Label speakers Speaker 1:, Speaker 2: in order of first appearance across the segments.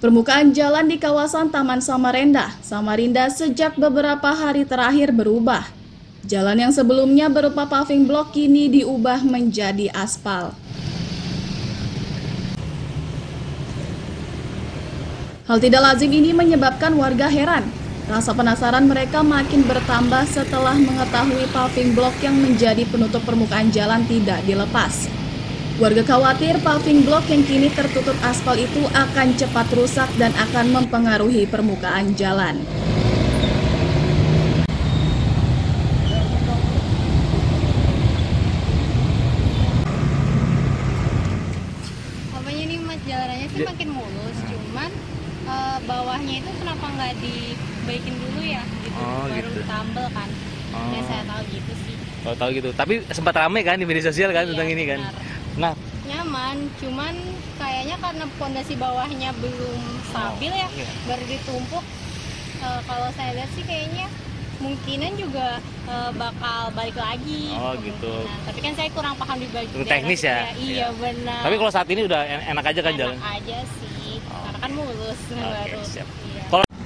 Speaker 1: Permukaan jalan di kawasan Taman Samarinda sejak beberapa hari terakhir berubah. Jalan yang sebelumnya berupa paving block kini diubah menjadi aspal. Hal tidak lazim ini menyebabkan warga heran. Rasa penasaran mereka makin bertambah setelah mengetahui paving block yang menjadi penutup permukaan jalan tidak dilepas. Warga khawatir paving block yang kini tertutup aspal itu akan cepat rusak dan akan mempengaruhi permukaan jalan.
Speaker 2: Apanya nih mas, jalannya sih makin mulus, cuman bawahnya itu kenapa nggak dibaikin dulu ya? Gitu. Baru ditambal kan? Ya saya tahu gitu sih.
Speaker 3: Oh, tahu gitu. Tapi sempat ramai kan di media sosial kan tentang ini kan?
Speaker 2: Benar.
Speaker 3: Nah,
Speaker 2: nyaman, cuman kayaknya karena pondasi bawahnya belum stabil ya, baru ditumpuk. Kalau saya lihat sih kayaknya mungkinan juga bakal balik lagi.
Speaker 3: Oh gitu.
Speaker 2: Nah, tapi kan saya kurang paham di bagian
Speaker 3: teknis ya?
Speaker 2: Iya benar.
Speaker 3: Tapi kalau saat ini udah enak aja kan jalan?
Speaker 2: Enak aja sih, karena kan mulus baru.
Speaker 3: Siap.
Speaker 2: Iya.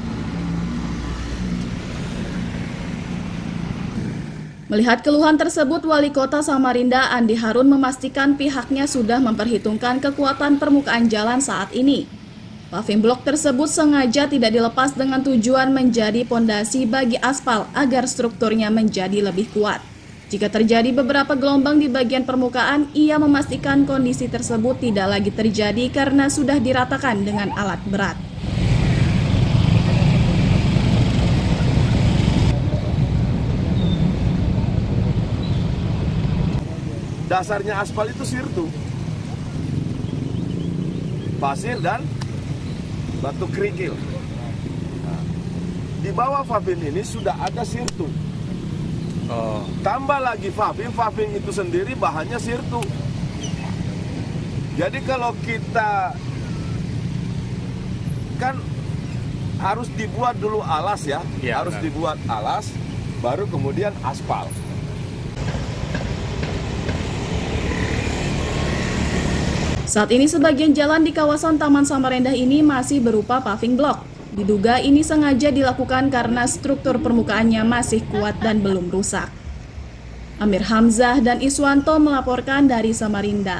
Speaker 1: Melihat keluhan tersebut, Wali Kota Samarinda Andi Harun memastikan pihaknya sudah memperhitungkan kekuatan permukaan jalan saat ini. Paving block tersebut sengaja tidak dilepas dengan tujuan menjadi pondasi bagi aspal agar strukturnya menjadi lebih kuat. Jika terjadi beberapa gelombang di bagian permukaan, ia memastikan kondisi tersebut tidak lagi terjadi karena sudah diratakan dengan alat berat.
Speaker 4: Dasarnya aspal itu sirtu, pasir dan batu kerikil. Nah, di bawah paving ini sudah ada sirtu. Tambah lagi paving itu sendiri bahannya sirtu. Jadi kalau kita kan harus dibuat dulu alas ya, harus dibuat alas, baru kemudian aspal.
Speaker 1: Saat ini sebagian jalan di kawasan Taman Samarinda ini masih berupa paving block. Diduga ini sengaja dilakukan karena struktur permukaannya masih kuat dan belum rusak. Amir Hamzah dan Iswanto melaporkan dari Samarinda.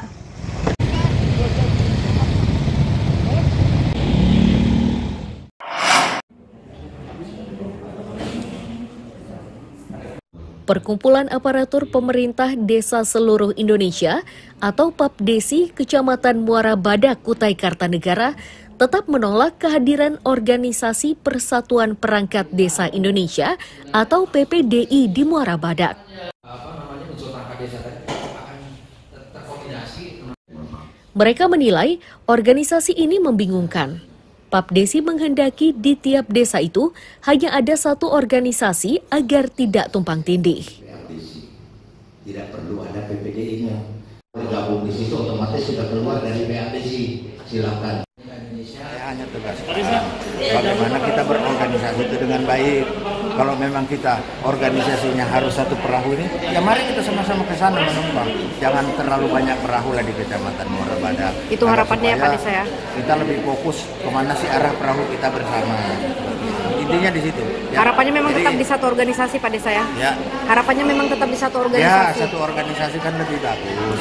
Speaker 5: Perkumpulan Aparatur Pemerintah Desa Seluruh Indonesia atau PAPDESI Kecamatan Muara Badak, Kutai Kartanegara tetap menolak kehadiran Organisasi Persatuan Perangkat Desa Indonesia atau PPDI di Muara Badak. Mereka menilai organisasi ini membingungkan. PAPDESI menghendaki di tiap desa itu hanya ada satu organisasi agar tidak tumpang tindih.
Speaker 6: Tidak perlu ada PPDI-nya. Bergabung di situ otomatis sudah keluar dari PAPDESI. Silakan.
Speaker 7: Saya hanya tegaskan bagaimana kita berorganisasi itu dengan baik. Kalau memang kita organisasinya harus satu perahu ini, ya mari kita sama-sama ke sana menumpang. Jangan terlalu banyak perahu lah di Kecamatan Muara Badak.
Speaker 5: Itu harapannya ya Pak Desa ya?
Speaker 7: Kita lebih fokus kemana sih arah perahu kita bersama. Intinya di situ.
Speaker 5: Ya. Harapannya memang tetap di satu organisasi Pak Desa ya?
Speaker 7: Ya.
Speaker 5: Harapannya memang tetap di satu organisasi?
Speaker 7: Ya, satu organisasi kan lebih bagus.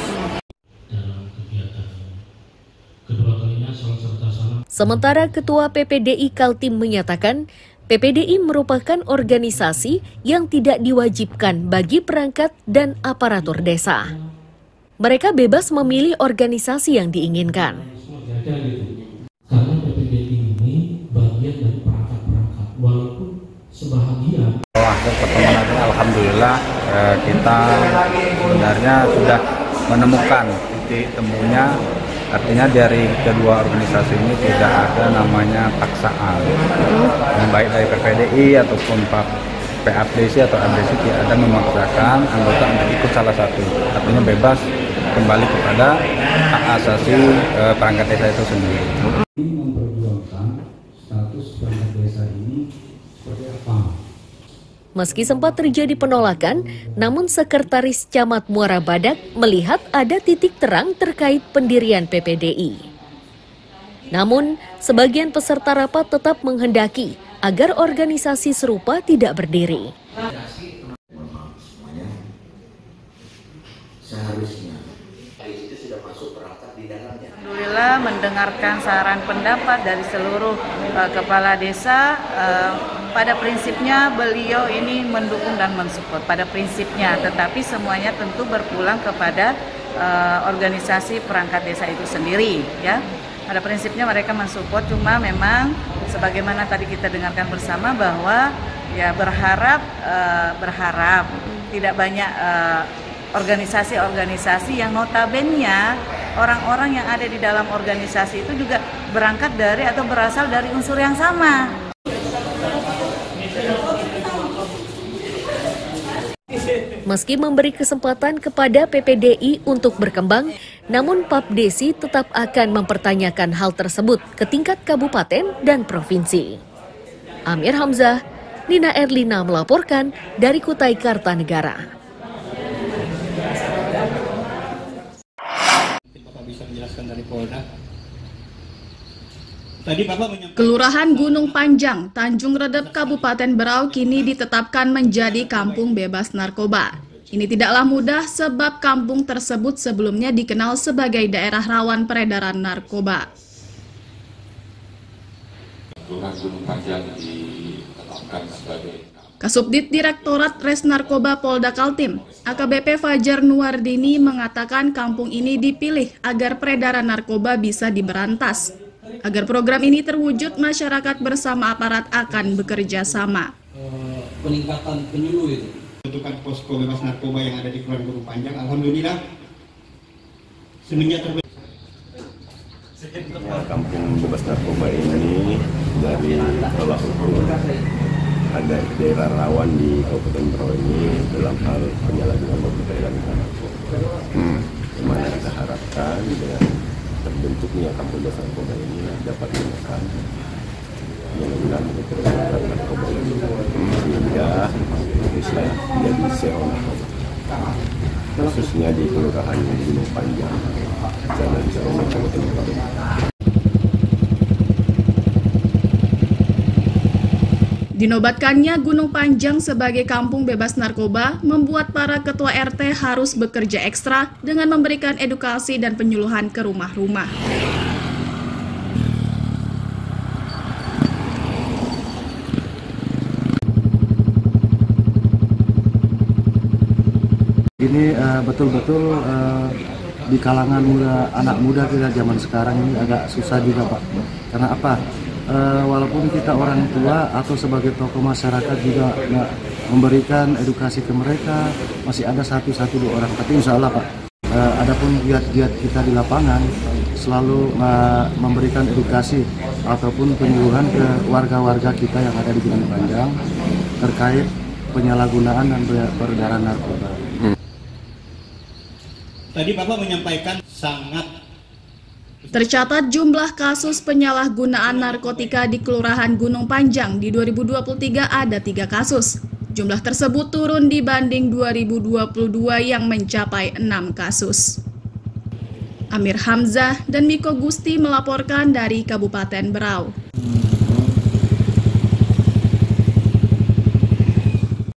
Speaker 5: Sementara Ketua PPDI Kaltim menyatakan, PPDI merupakan organisasi yang tidak diwajibkan bagi perangkat dan aparatur desa. Mereka bebas memilih organisasi yang diinginkan.
Speaker 8: Karena PPDI ini bagian dari perangkat-perangkat, walaupun sebahagian.
Speaker 9: Hasil pertemuan ini alhamdulillah kita sebenarnya sudah menemukan titik temunya. Artinya dari kedua organisasi ini tidak ada namanya paksaan, baik dari PPDI ataupun PAPDESI atau APDESI tidak ada memaksakan anggota untuk ikut salah satu. Artinya bebas kembali kepada hak asasi perangkat desa itu sendiri.
Speaker 8: Memperjuangkan status perangkat desa ini seperti apa?
Speaker 5: Meski sempat terjadi penolakan, namun Sekretaris Camat Muara Badak melihat ada titik terang terkait pendirian PPDI. Namun, sebagian peserta rapat tetap menghendaki agar organisasi serupa tidak berdiri.
Speaker 6: Seharusnya itu sudah masuk perangkat di dalamnya.
Speaker 10: Alhamdulillah mendengarkan saran pendapat dari seluruh kepala desa. Pada prinsipnya beliau ini mendukung dan mensupport pada prinsipnya, tetapi semuanya tentu berpulang kepada organisasi perangkat desa itu sendiri, ya. Pada prinsipnya mereka mensupport, cuma memang sebagaimana tadi kita dengarkan bersama bahwa ya berharap tidak banyak organisasi-organisasi yang notabene orang-orang yang ada di dalam organisasi itu juga berangkat dari atau berasal dari unsur yang sama.
Speaker 5: Meski memberi kesempatan kepada PPDI untuk berkembang, namun Papdesi tetap akan mempertanyakan hal tersebut ke tingkat kabupaten dan provinsi. Amir Hamzah, Nina Erlina melaporkan dari Kutai Kartanegara.
Speaker 8: Bapak bisa menjelaskan dari Polda.
Speaker 1: Kelurahan Gunung Panjang, Tanjung Redep, Kabupaten Berau kini ditetapkan menjadi kampung bebas narkoba. Ini tidaklah mudah sebab kampung tersebut sebelumnya dikenal sebagai daerah rawan peredaran narkoba.
Speaker 11: Kelurahan Gunung Panjang ditetapkan sebagai
Speaker 1: Kasubdit Direktorat Res Narkoba Polda Kaltim, AKBP Fajar Nuardini mengatakan kampung ini dipilih agar peredaran narkoba bisa diberantas. Agar program ini terwujud, masyarakat bersama aparat akan bekerja sama.
Speaker 8: Peningkatan penyuluh itu. Bentukan posko bebas narkoba yang ada di Kelurahan Gunung Panjang, alhamdulillah semenjak terbentuk.
Speaker 4: Kampung bebas narkoba ini dari tolak ukur ada daerah rawan di Kabupaten Berau ini dalam hal penyalahgunaan peredaran narkoba. Dimana kita harapkan dengan terbentuknya kampung bebas narkoba ini dapat menekan penyalahgunaan peredaran narkoba ini sehingga Indonesia menjadi zero narkoba, khususnya di Kelurahan Gunung Panjang dan Kabupaten Berau.
Speaker 1: Dinobatkannya Gunung Panjang sebagai kampung bebas narkoba membuat para ketua RT harus bekerja ekstra dengan memberikan edukasi dan penyuluhan ke rumah-rumah.
Speaker 7: Ini betul-betul di kalangan anak muda kita zaman sekarang ini agak susah juga, Pak. Karena apa? Walaupun kita orang tua atau sebagai tokoh masyarakat juga memberikan edukasi ke mereka, masih ada satu dua orang. Tapi insya Allah, Pak, adapun giat-giat kita di lapangan selalu memberikan edukasi ataupun penyuluhan ke warga-warga kita yang ada di Gunung Panjang terkait penyalahgunaan dan peredaran narkoba.
Speaker 8: Tadi Bapak menyampaikan sangat.
Speaker 1: Tercatat jumlah kasus penyalahgunaan narkotika di Kelurahan Gunung Panjang di 2023 ada 3 kasus. Jumlah tersebut turun dibanding 2022 yang mencapai 6 kasus. Amir Hamzah dan Miko Gusti melaporkan dari Kabupaten Berau.